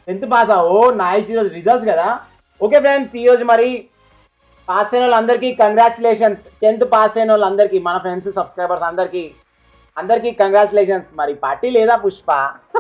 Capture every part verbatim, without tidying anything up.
Tenth pass oh nice ఈరోజు results కదా. Okay friends ఈరోజు మరి పాస్ అయిన వాళ్ళందరికీ కంగ్రాచులేషన్స్. టెన్త్ పాస్ అయిన వాళ్ళందరికీ మన ఫ్రెండ్స్ సబ్స్క్రైబర్స్ అందరికీ అందరికీ కంగ్రాచులేషన్స్. మరి పార్టీ లేదా Pushpa?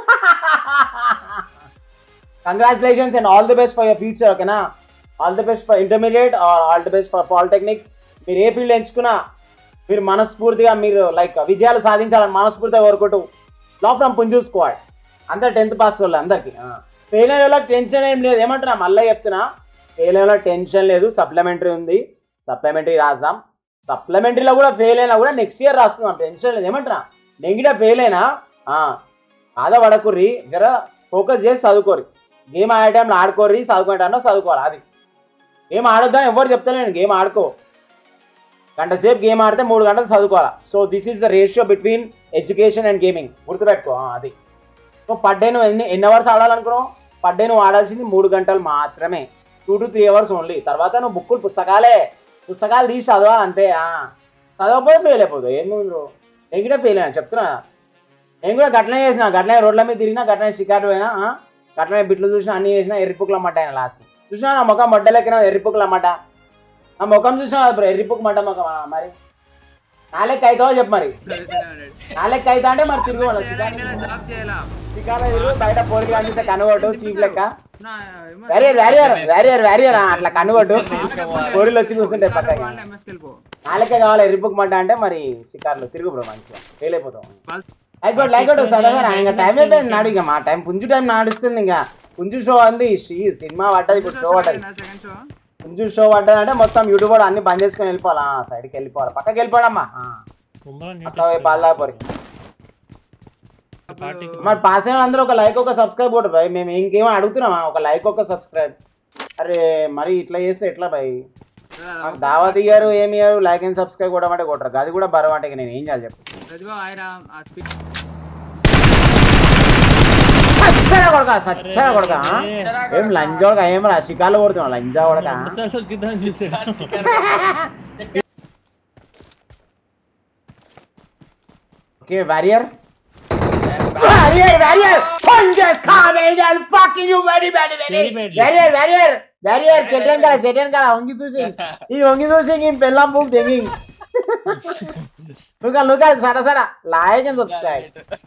Congratulations and all the best for your future. ఓకేనా, all the best for intermediate or all the best for polytechnic. మీరు ఏ ఫీల్డ్ ఎంచుకున్నా మీరు మనస్ఫూర్తిగా మీరు లైక్ విజయాలు సాధించాలని మనస్ఫూర్తిగా కోరుకుంటూ లా ఫ్రమ్ పుంజు స్క్వాడ్ అందరు టెన్త్ పాస్ వాళ్ళు అందరికీ. ఫెయిల్ అయిన వాళ్ళకి టెన్షన్ ఏం లేదు. ఏమంటున్నా మళ్ళీ చెప్తున్నా, ఫెయిల్ అయిన వాళ్ళకి టెన్షన్ లేదు. సప్లిమెంటరీ ఉంది, సప్లిమెంటరీ రాద్దాం. సప్లిమెంటరీలో కూడా ఫెయిల్ అయినా కూడా నెక్స్ట్ ఇయర్ రాసుకుందాం, టెన్షన్ లేదు. ఏమంటున్నా నెగిటివ్ ఫెయిల్ అయినా ఆదా పడకుర్రి, జర ఫోకస్ చేసి చదువుకోరు. గేమ్ ఆడే టైంలో ఆడుకోర్రి, చదువుకునే టైంలో చదువుకోవాలి. అది గేమ్ ఆడొద్దని ఎవరు చెప్తలేను. గేమ్ ఆడుకో, గంట సేపు గేమ్ ఆడితే మూడు గంటలు చదువుకోవాలి. So this is the ratio between education and gaming, గుర్తుపెట్టుకో. అది సో పర్ డే నువ్వు ఎన్ని ఎన్ని అవర్స్ ఆడాలనుకున్నావు? పర్ డే నువ్వు ఆడాల్సింది మూడు గంటలు మాత్రమే, two to three hours only. తర్వాత నువ్వు బుక్కులు పుస్తకాలే పుస్తకాలు తీసి చదవాలి అంతే. చదవకపోతే ఫెయిల్ అయిపోతావు. ఏం నువ్వు నేను కూడా ఫెయిల్ అయినా చెప్తున్నా. నేను కూడా గట్లనే చేసిన, గట్లనే రోడ్ల మీద తిరిగినా, గట్లనే షికారు పోయినా, గట్లనే బిట్లు చూసినా, అన్నీ చేసినా. ఎర్రిపుక్కులు అమ్మట అయినా లాస్ట్ చూసినా నా ముఖం మొడ్డలెక్కినా ఎర్రిపుక్కులు అమ్మట. ఆ ముఖం చూసినా బ్రో ఎర్రిపుక్కు మంట ముఖం. మరి నాలెక్క అవుతావో చెప్పు. మరి నాలెక్క అవుతా అంటే మరి తిరుగు షికారు బయట పోలికి అనిపిస్తే కనుగొట్టు చీప్ లెక్క. వ్యారియర్ వ్యారియర్ వ్యారియర్ వ్యారియర్ అట్లా కనుగొట్టు, కోరిలు వచ్చి కూర్చుంటే పక్కగా. నాలెక్క కావాలి ఎర్రిపుక్కు మంట అంటే మరి షికారులు తిరుగు బ్రో, మంచిగా ఫెయిల్ అయిపోతాం. లైక్ లైక్ సడన్ గా ఇంకా టైం అయిపోయింది నాడు. ఇక మా టైం పుంజు టైం నడుస్తుంది. ఇంకా పుంజు షో అంది, సినిమా పడ్డది, ఇప్పుడు షో పడ్డది. పుంజు షో పడ్డది అంటే మొత్తం యూట్యూబ్ కూడా అన్ని బంద్ చేసుకొని వెళ్ళిపోవాలా, సైడ్కి వెళ్ళిపోవాలి, పక్కకి వెళ్ళిపోవడమ్మా. అట్లా పాలు తాగిపోయి మరి పాస్ అయిన అందరూ ఒక లైక్ ఒక సబ్స్క్రైబ్ కొట్టు భయ్. మేము ఇంకేమో అడుగుతున్నామా? ఒక లైక్ ఒక సబ్స్క్రైబ్. అరే మరి ఇట్లా చేస్తే ఎట్లా భయ్? దావత్ ఇయ్యారు ఏమి ఇయ్యారు, లైక్ అండ్ సబ్స్క్రైబ్ కూడా అంటే కొట్టరు. అది కూడా బరువు అంటే నేను ఏం చేయాలి చెప్పు? సచ్చరా కొడక సచ్చరా కొడక ఏం లంజా కొడక ఏం రా షికార్లు కొడుతున్నావు లంజా కొడక. ఓకే వారియర్ వారియర్ వారియర్ పంజెస్ కామేల్ fucking you very very very warrior warrior warrior చెటన్ కదా చెటన్ కదా వంగి చూసి ఈ వంగి చూసి ఈ పెళ్ళం బుక్ దెంగి లుక లుక సడ సడ లైక్ అండ్ సబ్స్క్రైబ్.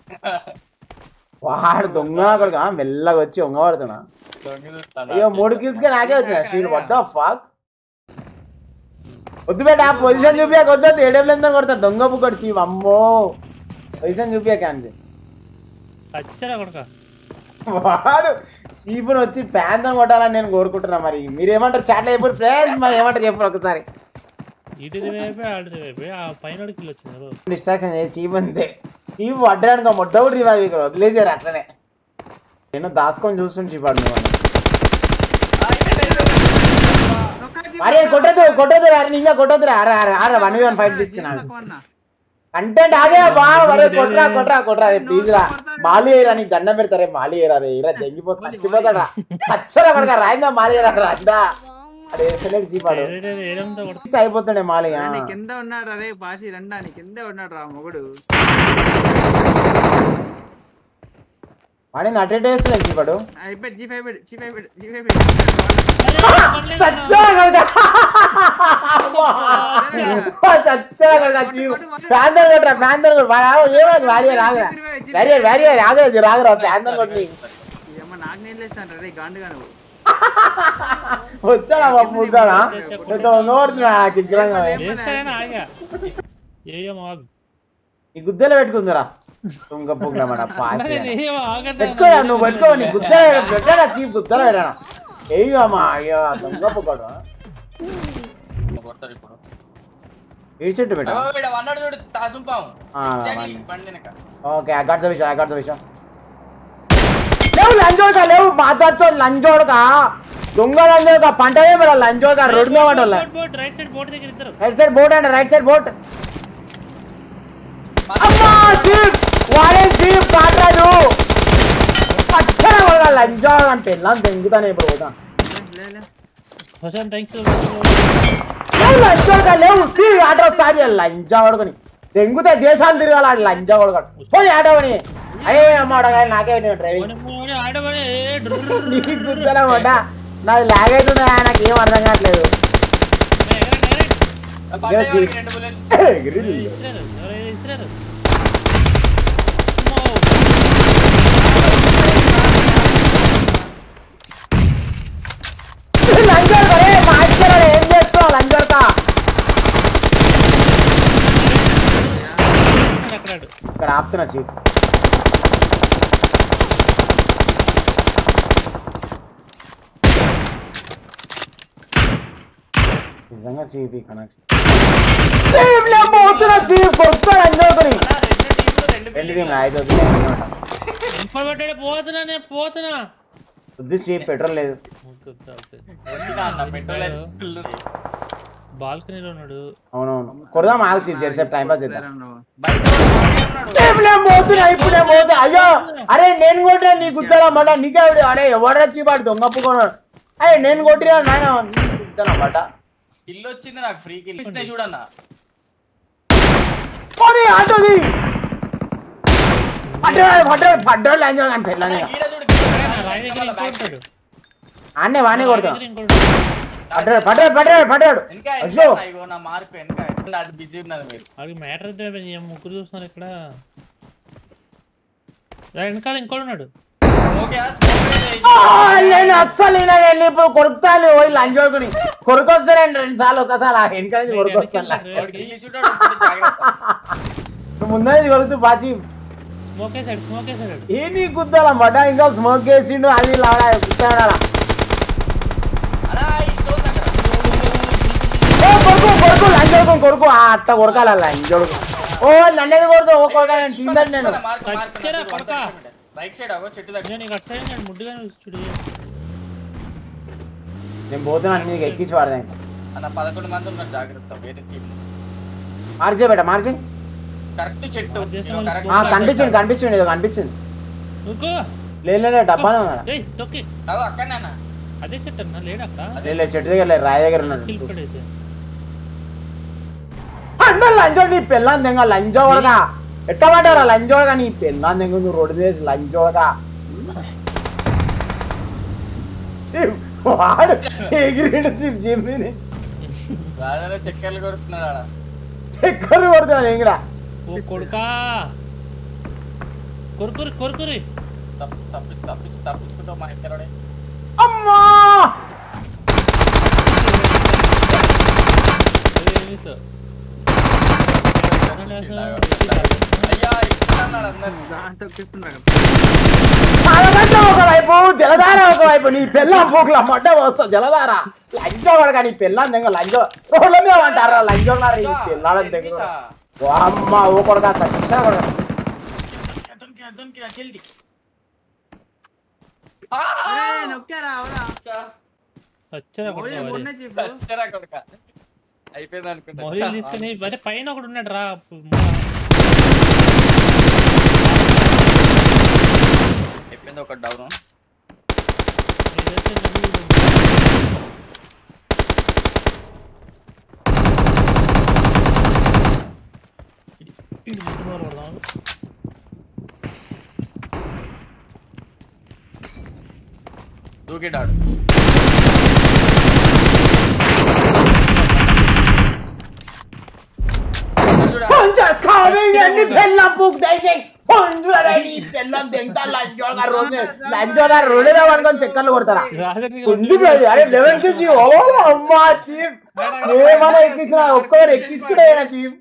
వాడు దొంగ కొడుక మెల్లగా వచ్చి వంగబడుతున్నా. అయ్యో మూడు కిల్స్ గా నాకే వచ్చినా శ్రీను. What the fuck? వద్దు బేట ఆ పొజిషన్ చూపియాక వద్దు, ఏడేళ్ళు ఎంత కొడతాడు దొంగ బుక్కడు చీవ్. అమ్మో పొజిషన్ చూపియాక అంతే. వాడు చీపుని వచ్చి ఫ్యాన్ తో కొట్టాలని నేను కోరుకుంటున్నా. మరి మీరు ఏమంటారు చాట్లో చెప్పారు ఫ్రెండ్స్? మరి ఏమంటారు చెప్పారు ఒకసారి? డిస్ట్రాక్షన్ చీప్ అంతే. చీప్ పడ్డానికి మొట్ట కూడా రివైవ్ ఇక్కడ వదిలేసారు అట్లనే. నేను దాచుకొని చూస్తుంటే చీపాడు. అరే కొట్టదు కొట్టదు అరే నిజంగా కొట్టదురా. అరే అరే అరే వన్ వన్ ఫైట్ తీసుకున్నాను కంటెంట్ ఆగే బాగా. కొట్రా కొట్రా కొట్రా రే ప్లీజ్ రా. మాలి ఏరా నీకు దండం పెడతారే. మాలి ఏరా రే ఇరా తెంగిపోతా చచ్చిపోతాడా చచ్చరా పడక రాయిందా మాలి ఏరా రాందా. అరే సెలెక్ట్ చీపాడు అయిపోతాడే మాలి. కింద ఉన్నాడు రే పాసి రండా నీ కింద ఉన్నాడు రా మొగుడు. వాడిని అటెండ్ చేస్తున్నాడు చీపాడు. వచ్చాడా ముగ్గాడా ఈ గుద్దెలో పెట్టుకుందిరా తుంగ పుగ్గమాట పెట్టుకో నువ్వు పెట్టుకో. నీ గుద్ద పెట్టాడా చీప్ గుద్దలో పెట్టాడా? ఏమా అయ్యో తుంగ పుగ్గాడు ఏడు చెట్టు పెట్టా. ఓకే అగర్ద విషయం అగర్ద విషయం లేవు లంచోడక లేవు మాట్లాడుతూ లంచోడక దొంగ లంచోడక పంటలే మరి లంచోడక రోడ్డు మీద పడ్డ రైట్ సైడ్ బోట్ అండి రైట్ సైడ్ బోట్. అమ్మా జీప్ వాడే జీప్ కాటాడు పచ్చన కొడగా లంచోడక అని పెళ్ళాం తెంగుతానే ఇప్పుడు పోతా. లేవు లంచోడక లేవు ఆటో సారి లంచా పడుకొని తెంగుతే దేశాలు తిరగాలి లంచా కూడా పోనీ ఆటోని అయ్యే అమ్మాట నాకే డ్రైవింగ్ నీకు గుర్తులమాట నాది లాగ్ అవుతుంది నాకు ఏం అర్థం కావట్లేదు ఏం చేస్తావు లంచోడక ఇక్కడ ఆపుతున్నా చీఫ్ నిజంగా చీఫ్ ఈ కనెక్షన్ చీఫ్ కొడుతాడు అందరుకొని చీఫ్ పెట్రోల్ లేదు బాల్కనీలో ఉన్నాడు అవునవును కొడదాం ఆగు చీఫ్ జరసేపు టైం పాస్ చేద్దాం ఇప్పుడే పోతా అయ్యో అరే నేను కొట్టినా నీ గుద్దాలా మాట నీకే అరే ఎవడ చీపాడు దొంగప్పుకున్నాడు అయ్యే నేను కొట్టినా నాయన గుద్దానమాట కిల్ వచ్చింది నాకు ఫ్రీ కిల్ ఇస్తే చూడన్నా పోనీ ఆటోది పడ్డాడు పడ్డాడు పడ్డాడు లాంజ్ అని పెళ్ళాను అన్నే వానే కొడతాం పడ్డాడు పడ్డాడు పడ్డాడు పడ్డాడు అయ్యో నా మార్పు వెనక బిజీ ఉన్నది మీరు అది మ్యాటర్ అయితే ముగ్గురు చూస్తున్నారు ఇక్కడ వెనకాల ఇంకోటి ఉన్నాడు నేను అస్సలు ఇప్పుడు కొడుకుతాను పోయి లంచ్ కొడుకుని కొడుకొస్తానండి రెండు సార్లు ఒకసారి వెనకాల కొడుకొస్తాను ముందర కొడుతూ బాచి స్మోక్ వేసాడు స్మోక్ వేసాడు ఏ నీ గుద్దాలన్నమాట ఇంకా స్మోక్ వేసిండు అది లాడా గుర్తాడా కొడుకు కొడుకు లంచ్ కొడుకు కొడుకు అట్ట కొడకాల లంచ్ కొడుకు ఓ నన్నేది కొడుతూ ఓ కొడుకు నేను రైట్ సైడ్ అవో చెట్టు దగ్గర నేను అట్ సైడ్ నేను ముడ్డుగా చూడు నేను పోతున్నాను నీకు ఎక్కించి వాడదాం అన్న పదకొండు మంది ఉన్నారు జాగ్రత్త వేరే టీం మార్చే బేట మార్చే కరెక్ట్ చెట్టు కనిపించింది కనిపించింది ఏదో కనిపించింది లేదు లేదు డబ్బానే ఉన్నాడా అక్కడనేనా అదే చెట్టు అన్న లేడక్క లేదు చెట్టు దగ్గర లేదు రాయి దగ్గర ఉన్నాడు అన్న లంచో నీ పెళ్ళాన్ని తెంగ లంచో కొడగా ఎట్ట పడ్డారా లంచోడగా నీ పెళ్ళాన్ని తెంగ నువ్వు రోడ్డు చేసి లంచోడగా వాడు ఎగిరిడు జిమ్మి నుంచి చక్కెరలు కొడుతున్నాడు చక్కెరలు కొడుతున్నాడు ఎంగిడా కొడుకా కొరుకురి కొరుకురి తప్పించు తప్పించు తప్పించుకుంటావు మా ఇద్దరు అమ్మా ఒకవైపు జలధార ఒకవైపు నీ పెళ్ళం పూకుల మడ్డ వస్తా జలధార లంచో కూడా నీ పెళ్ళం తెగ లంచో రోడ్ల మీద అంటారా లంచో నీ పెళ్ళాలని తెగ అమ్మ ఓ కొడక సచ్చా కొడక అయిపోయింది అనుకుంటా తీసుకుని అదే పైన ఒకడు ఉన్నాడు రా అయిపోయింది ఒక డౌన్ దూకిడాడు ఎన్ని పెళ్ళం పూకు దయచేయి పెళ్ళం తెంగుతా లంచోగా రోడ్ లంచోగా రోడ్డు అనుకొని చక్కర్లు కొడతారా అరే లెవెన్ కి చీఫ్ అమ్మా చీఫ్ ఏమన్నా ఎక్కించిన ఒక్కరు ఎక్కించుకుంటే చీఫ్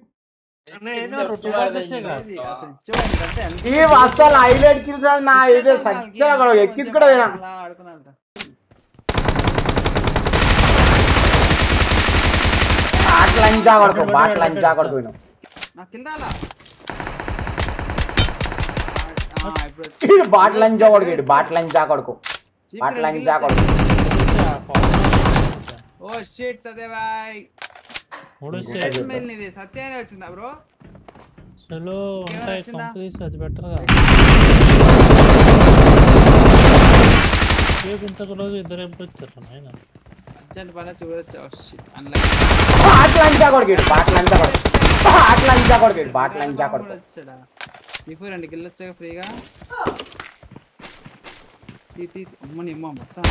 చీఫ్ అసలు హైలైట్ కిల్స్ నా ఇదే సచ్చా ఎక్కించుకుంటే పోయినా బాట్ లంచా కొడుకు బాట్ లంచా కొడుకు పోయినా బాట్ లంచా కొడుకు ఇటు బాట్ లంచా కొడుకు బాట్ లంచా కొడుకు ఓ షిట్ సదే భాయ్ మెల్నిది సత్యానే వచ్చిందా బ్రో చలో ఉంటాయి కంప్లీట్ అది బెటర్ గా ఏ ఇంత క్లోజ్ ఇద్దరు ఎప్పుడు వచ్చారు నాయనా అర్జెంట్ పని చూడొచ్చు అన్లైక్ బాట్ లంచా కొడుకు బాట్ లంచా కొడుకు బాట్ లంచా కొడుకు బాట్ లంచా కొడుకు వచ్చాడా నీకు రెండు కిల్లు వచ్చాక ఫ్రీగా తీ అమ్మని అమ్మ మొత్తం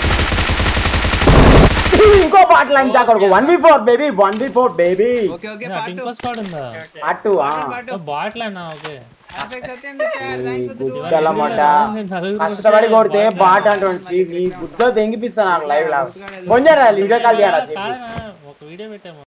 ఇంకో బాట్ లంచా కొడుకు one B four baby one B four baby okay okay ఇంకో స్క్వాడ్ ఉందా అటు బాట్లేనా ఓకే కష్టపడి కొడితే బాట్ అంటుంది నీ గుద్ద తెంగిపిస్తా నాకు లైవ్ లా కొంచెం వీడియో కాల్ చేయడా ఒక వీడియో పెట్టాము